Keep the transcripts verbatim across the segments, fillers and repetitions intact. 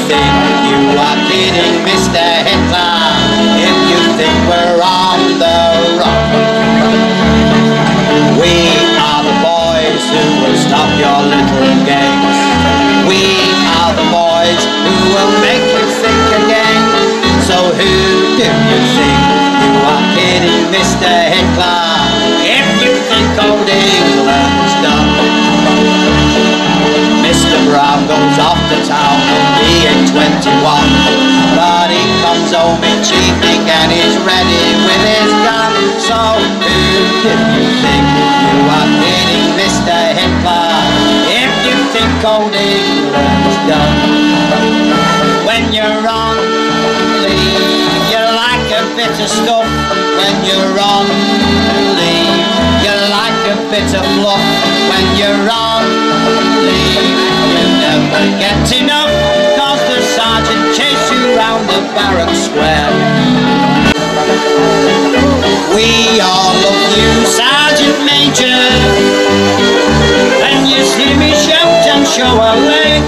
think you are kidding, Mister Hitler, if you think we're on the run. We are the boys who will stop your little games. We are the boys who will make you think again. So who do you think you are kidding, Mister Hitler, if you think old England's done? Mister Brown goes off to town on the A twenty-one, but he comes home each evening and he's ready with his gun. So who do you think you are kidding, Mister Hitler, if you think old England's done? When you're on leave, you like a bit of stuff. When you're on leave, you like a bit of fluff. When you're on leave, you never get enough, cause the sergeant chased you round the barrack square. We all love you, Sergeant Major. When you see me shout and show away,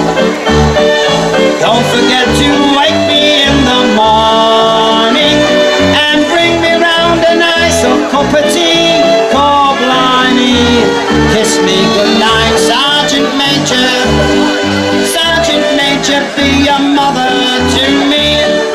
don't forget to wake me in the morning and bring me round a nice old cup of tea. Call blimey, kiss me goodnight, Sergeant Major. Sergeant Major, be a mother to me.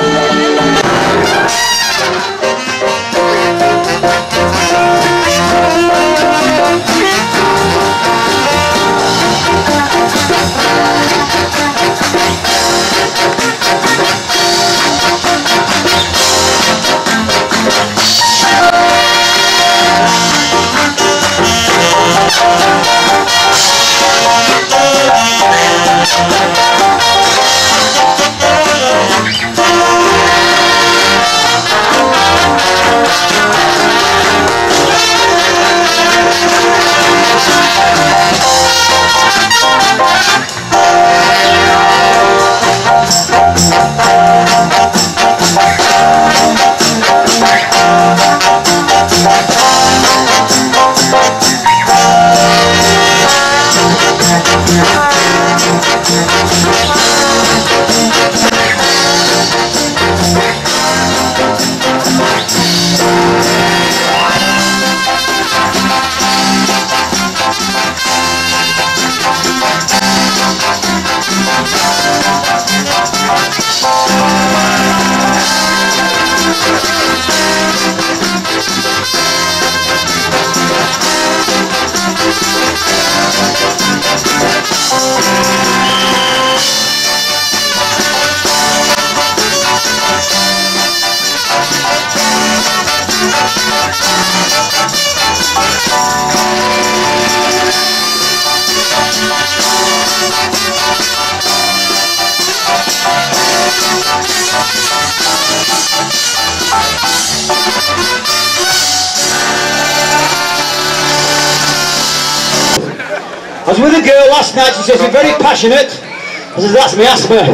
I was with a girl last night, she says you're very passionate. I said that's me asthma.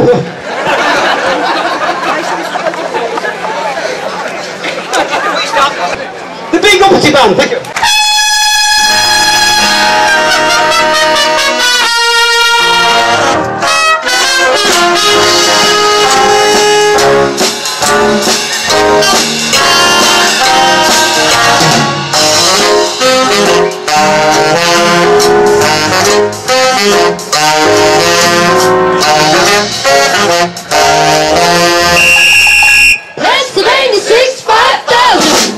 The Big Uppity Band, thank you. Pennsylvania six five thousand.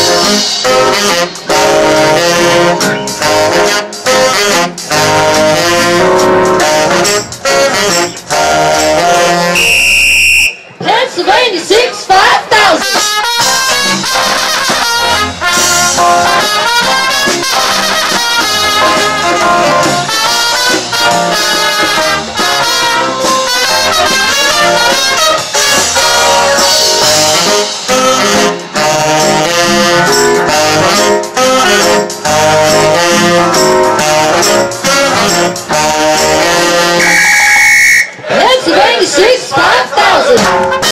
Pennsylvania six five thousand. Pennsylvania six five thousand.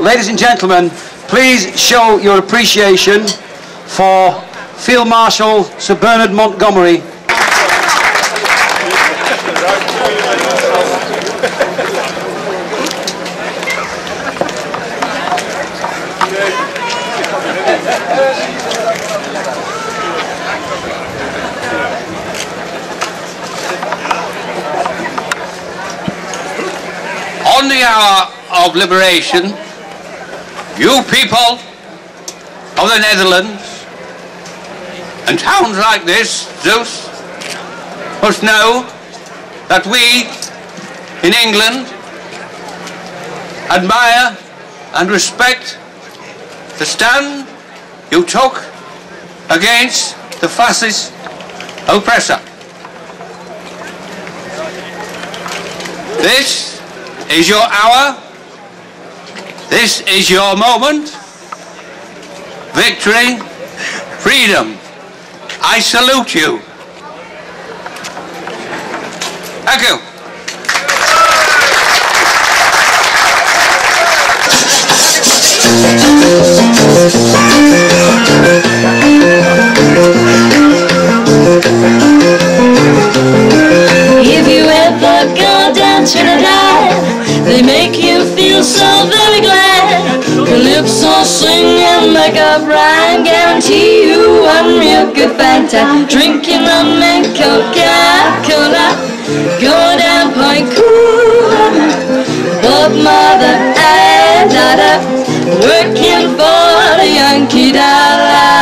ladies and gentlemen, please show your appreciation for Field Marshal Sir Bernard Montgomery. On the hour of liberation, you people of the Netherlands and towns like this, Zeus, must know that we in England admire and respect the stand you took against the fascist oppressor. This is your hour. This is your moment. Victory, freedom. I salute you. Thank you. If you ever go down Trinidad, they make you feel so very glad. Calypso sing and make up rhyme, guarantee you one real good fine time. Drinking rum and Coca-Cola, go down Point Cool, Bob, mother and daughter, working for the Yankee dollar.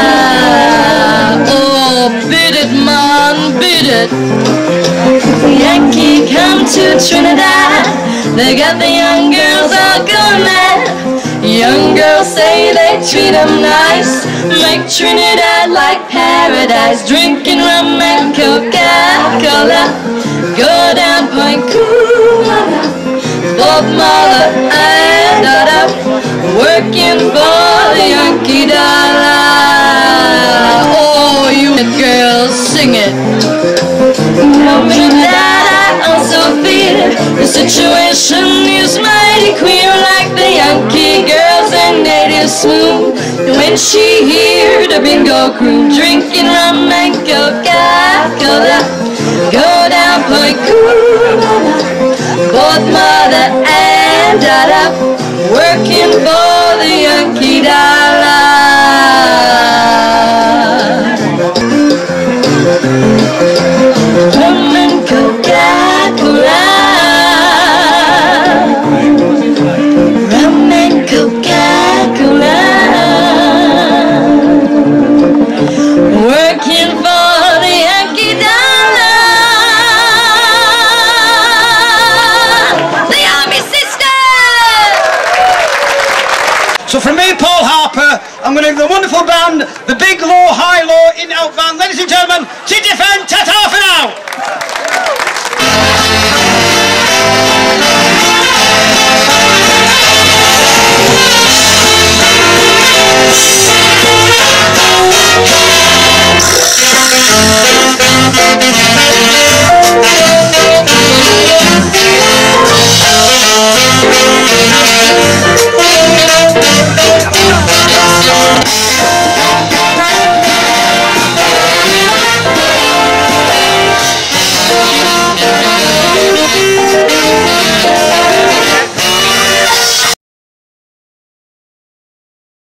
Oh, beat it, man, beat it. Yankee come to Trinidad, they got the young girls all going mad. Young girls say they treat them nice, make Trinidad like paradise. Drinking rum and Coca-Cola, go down Point Cool, Bob, mother and daughter, working for the Yankee dollar. Oh, you girls, sing it. Trinidad, I also feel the situation is mighty queer, like the Yankee girls and native swoon when she hear the bingo crew drinking rum and Coca-Cola. Go down Point Cool, both mother and daughter, working for the Yankee dollar. Rum and Coca-Cola, rum and Coca-Cola, working for the Yankee dollar. The Army Sisters! So from me, Paul Harper, I'm going to give the wonderful band, the Big Low, High Low in out band. Ladies and gentlemen, to defend, ta-ta for now!